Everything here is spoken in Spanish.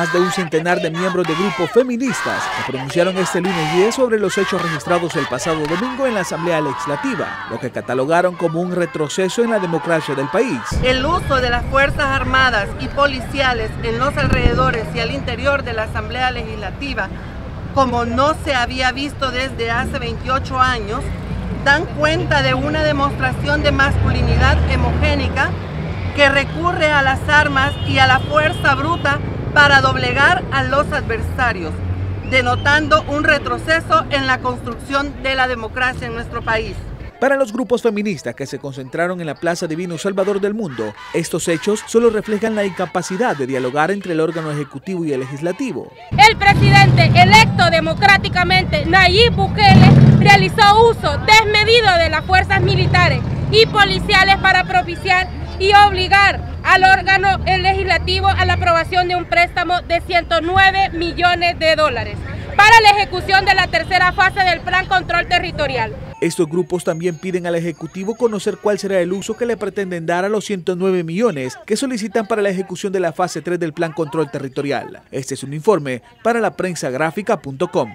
más de un centenar de miembros de grupos feministas se pronunciaron este lunes 10 sobre los hechos registrados el pasado domingo en la Asamblea Legislativa, lo que catalogaron como un retroceso en la democracia del país. El uso de las Fuerzas Armadas y policiales en los alrededores y al interior de la Asamblea Legislativa, como no se había visto desde hace 28 años, dan cuenta de una demostración de masculinidad hemogénica que recurre a las armas y a la fuerza bruta para doblegar a los adversarios, denotando un retroceso en la construcción de la democracia en nuestro país. Para los grupos feministas que se concentraron en la Plaza Divino Salvador del Mundo, estos hechos solo reflejan la incapacidad de dialogar entre el órgano ejecutivo y el legislativo. El presidente electo democráticamente, Nayib Bukele, realizó uso desmedido de las fuerzas militares y policiales para propiciar y obligar al órgano legislativo a la aprobación de un préstamo de 109 millones de dólares para la ejecución de la tercera fase del Plan Control Territorial. Estos grupos también piden al Ejecutivo conocer cuál será el uso que le pretenden dar a los 109 millones que solicitan para la ejecución de la fase 3 del Plan Control Territorial. Este es un informe para la prensagráfica.com.